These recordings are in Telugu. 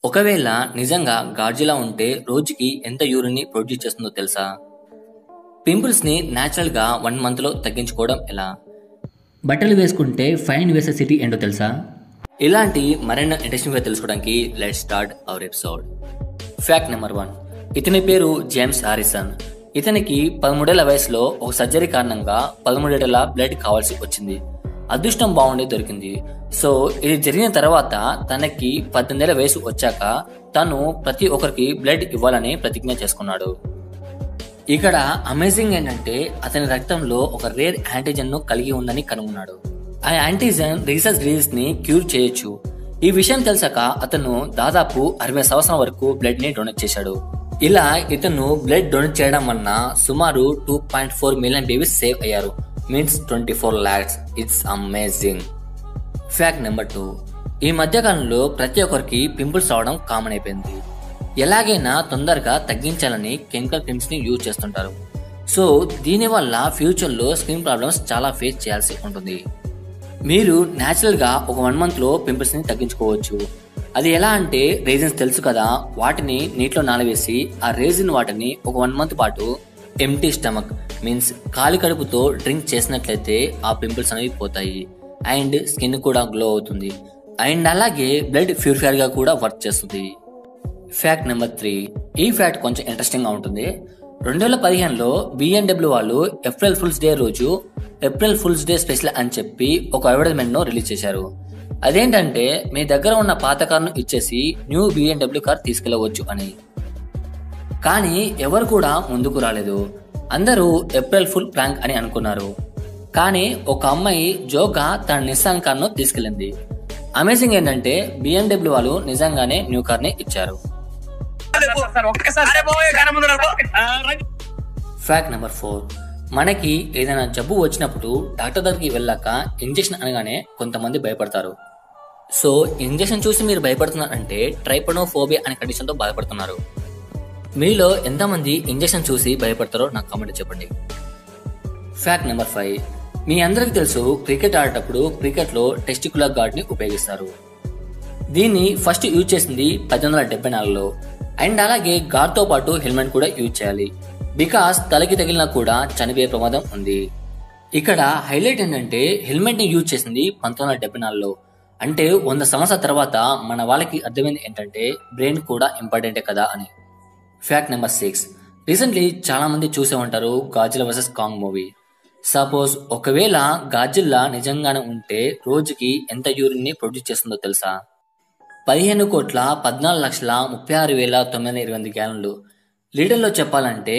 ఒకవేళ నిజంగా గాడ్జిలా ఉంటే రోజుకి ఎంత యూరిన్ ని ప్రొడ్యూస్ చేస్తుందో తెలుసా? పింపుల్స్ ని న్యాచురల్ గా 1 month లో తగ్గించుకోవడం ఎలా? బట్టలు వేసుకుంటే ఫైన్ వేసే సిటీ ఏంటో తెలుసా? ఇలాంటి మరెన్నో ఇంట్రెస్టింగ్ గా తెలుసుకోవడానికి let's start our episode. Fact number 1. ఇతని పేరు జేమ్స్ హారిసన్. ఇతనికి 13 ఏళ్ల వయసులో ఒక సర్జరీ కారణంగా 13 లీటర్ల బ్లడ్ కావాల్సి వచ్చింది. అదృష్టం బాగుండి దొరికింది. సో ఇది జరిగిన తర్వాత తనకి 18 ఏళ్ల వయసు వచ్చాక తను ప్రతి ఒక్కరికి బ్లడ్ ఇవ్వాలని ప్రతిజ్ఞ చేసుకున్నాడు. ఇక్కడ అమేజింగ్ ఏంటంటే అతని రక్తంలో ఒక రేర్ యాంటీజెన్ ను కలిగి ఉందని కనుగొన్నాడు. ఆ యాంటీజెన్ రీసెర్చ్ డిసీజ్ ని క్యూర్ చేయొచ్చు. ఈ విషయం తెలిసాక అతను దాదాపు 60 సంవత్సరాల వరకు బ్లడ్ ని డొనేట్ చేశాడు. ఇలా ఇతను బ్లడ్ డొనేట్ చేయడం వలన సుమారు 2.4 మిలియన్ బేబీస్ సేవ్ అయ్యారు. Means 24 lakhs. It's amazing. Fact number 2. ఈ మధ్యకాలంలో ప్రతి ఒక్కరికి పింపుల్స్ రావడం కామన్ అయిపోయింది. ఎలాగైనా తొందరగా తగ్గించాలని కెమికల్ క్రీమ్స్ ని యూజ్ చేస్తుంటారు. సో దీనివల్ల ఫ్యూచర్ లో స్కిన్ ప్రాబ్లమ్స్ చాలా ఫేస్ చేయాల్సి ఉంటుంది. మీరు న్యాచురల్ గా ఒక 1 month లో పింపుల్స్ ని తగ్గించుకోవచ్చు. అది ఎలా అంటే రేజిన్స్ తెలుసు కదా, వాటిని నీటిలో నానవేసి ఆ రేజిన్ వాటిని ఒక 1 month పాటు ఎంటీ స్టమక్ మీన్స్ ఖాళీ కడుపుతో డ్రింక్ చేసినట్లయితే ఆ పింపుల్స్ అనేవి పోతాయి అండ్ స్కిన్ కూడా గ్లో అవుతుంది అండ్ అలాగే బ్లడ్ ప్యూరిఫైయర్ గా కూడా వర్క్ చేస్తుంది. Fact number 3. ఈ ఫ్యాక్ట్ కొంచెం ఇంట్రెస్టింగ్ గా ఉంటుంది. 2015లో BMW వాళ్ళు ఏప్రిల్ ఫుల్స్ డే రోజు ఏప్రిల్ ఫుల్స్ డే స్పెషల్ అని చెప్పి ఒక అడ్వర్టైజ్మెంట్ ను రిలీజ్ చేశారు. అదేంటంటే మీ దగ్గర ఉన్న పాత కార్ను ఇచ్చేసి న్యూ BMW కార్ తీసుకెళ్లవచ్చు అని. కానీ ఎవరు కూడా ముందుకు రాలేదు. అందరూ ఏప్రిల్ ఫుల్ ప్రాంక్ అని అనుకున్నారు. కానీ ఒక అమ్మాయి జోగా తన నిస్సాన్ కార్ ను తీసుకెళ్లింది. అమేజింగ్ ఏంటంటే BMW వాళ్ళు నిజంగానే న్యూ కార్ ని ఇచ్చారు. Fact number 4. మనకి ఏదైనా జబ్బు వచ్చినప్పుడు డాక్టర్ దగ్గరికి వెళ్ళాక ఇంజెక్షన్ అనగానే కొంతమంది భయపడతారు. సో ఇంజెక్షన్ చూసి మీరు భయపడుతున్నారంటే ట్రైపనోఫోబియా అనే కండిషన్ తో బాధపడుతున్నారు. మీలో ఎంతమంది ఇంజెక్షన్ చూసి భయపడతారో నాకు కామెంట్ చెప్పండి. Fact number 5. మీ అందరికి తెలుసు క్రికెట్ ఆడేటప్పుడు క్రికెట్ లో టెస్టికులర్ గార్డ్ ని ఉపయోగిస్తారు. దీన్ని ఫస్ట్ యూజ్ చేసింది 1874లో అండ్ అలాగే గార్డ్ తో పాటు హెల్మెట్ కూడా యూజ్ చేయాలి. బికాస్ తలకి తగిలినా కూడా చనిపోయే ప్రమాదం ఉంది. ఇక్కడ హైలైట్ ఏంటంటే హెల్మెట్ ని యూజ్ చేసింది 1974లో. అంటే 100 సంవత్సరాల తర్వాత మన వాళ్ళకి అర్థమైంది ఏంటంటే బ్రెయిన్ కూడా ఇంపార్టెంటే కదా అని. Fact number 6. రీసెంట్లీ చాలా మంది చూసే ఉంటారు Godzilla versus Kong movie. Suppose ఒకవేళ గాడ్జిల్లా నిజంగానే ఉంటే రోజుకి ఎంత యూరిన్ ని ప్రొడ్యూస్ చేస్తుందో తెలుసా? 15,14,36,36,928 గ్యాలన్లు. లీటర్లో చెప్పాలంటే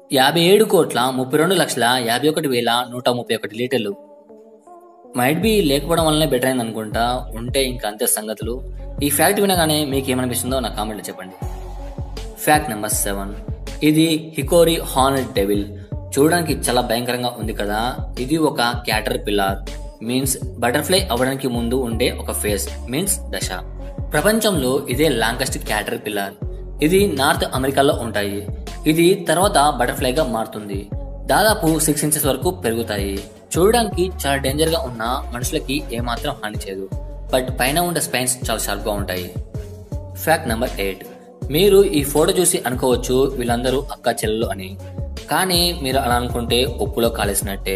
57,32,51,051 లీటర్లు. మైట్ బి లేకపోవడం వల్లనే బెటర్ అయింది అనుకుంటా. ఉంటే ఇంకా అంతే సంగతులు. ఈ ఫ్యాక్ట్ వినగానే మీకు ఏమనిపిస్తుందో నా కామెంట్లో చెప్పండి. Fact number 7. ఇది హికోరి హార్నెడ్ డెవిల్. చూడడానికి చాలా భయంకరంగా ఉంది కదా. ఇది ఒక క్యాటర్ పిల్లర్ మీన్స్ బటర్ఫ్లై అవ్వడానికి ముందు ఉండే ఒక ఫేస్ మీన్స్ దశ. ప్రపంచంలో ఇదే లాంగెస్ట్ క్యాటర్ పిల్లర్. ఇది నార్త్ అమెరికాలో ఉంటాయి. ఇది తర్వాత బటర్ఫ్లైగా మారుతుంది. దాదాపు 6 inches వరకు పెరుగుతాయి. చూడడానికి చాలా డేంజర్ గా ఉన్న మనుషులకి ఏమాత్రం హాని చేయదు. బట్ పైన ఉండే స్పైన్స్ చాలా షార్ప్ గా ఉంటాయి. Fact number 8. మీరు ఈ ఫోటో చూసి అనుకోవచ్చు వీళ్ళందరూ అక్క చెల్లెలు అని. కానీ మీరు అలా అనుకుంటే ఉప్పులో కాలేసినట్టే.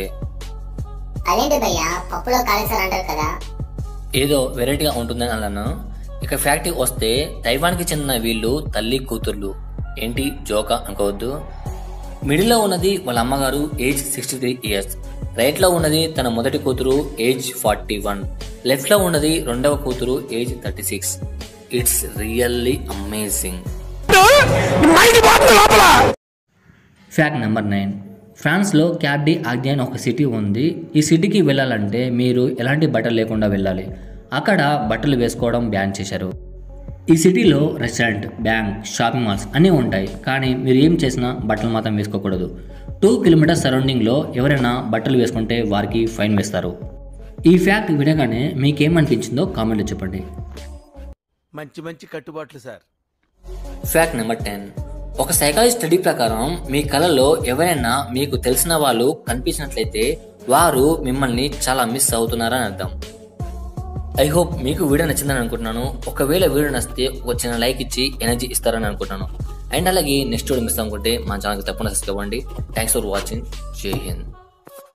ఏదో వెరైటీగా ఉంటుందని అన్నాను. ఇక ఫ్యాక్ట్ వస్తే తైవాన్ కి చెందిన వీళ్ళు తల్లి కూతుర్లు. ఏంటి జోకా అనుకోవద్దు. మిడిల్ లో ఉన్నది వాళ్ళ అమ్మగారు ఏజ్ 63 years. రైట్ లో ఉన్నది తన మొదటి కూతురు ఏజ్ 41. లెఫ్ట్ లో ఉన్నది రెండవ కూతురు age 36. It's really amazing. Fact number 9. France లో క్యాప్ డి ఆగ్దే అని ఒక సిటీ ఉంది. ఈ సిటీకి వెళ్ళాలంటే మీరు ఎలాంటి బట్టలు లేకుండా వెళ్ళాలి. అక్కడ బట్టలు వేసుకోవడం బ్యాన్ చేశారు. ఈ సిటీలో రెస్టారెంట్, బ్యాంక్, షాపింగ్ మాల్స్ అన్నీ ఉంటాయి. కానీ మీరు ఏం చేసినా బట్టలు మాత్రం వేసుకోకూడదు. 2 kilometers సరౌండింగ్లో ఎవరైనా బట్టలు వేసుకుంటే వారికి ఫైన్ వేస్తారు. ఈ ఫ్యాక్ట్ వినగానే మీకేమనిపించిందో కామెంట్లో చెప్పండి. మంచి మంచి కట్టుబాట్లు సార్. Fact number 10. ఒక సైకాలజీ స్టడీ ప్రకారం మీ కళలో ఎవరైనా మీకు తెలిసిన వాళ్ళు కనిపించినట్లయితే వారు మిమ్మల్ని చాలా మిస్ అవుతున్నారని అర్థం. ఐ హోప్ మీకు వీడియో నచ్చిందని అనుకుంటున్నాను. ఒకవేళ వీడియో నచ్చితే ఒక చిన్న లైక్ ఇచ్చి ఎనర్జీ ఇస్తారని అనుకుంటున్నాను. అండ్ అలాగే నెక్స్ట్ వీడియో మిస్ అనుకుంటే మా ఛానల్కి తప్పకుండా సబ్స్క్రైబ్ అవ్వండి. Thanks for watching. జై హింద్.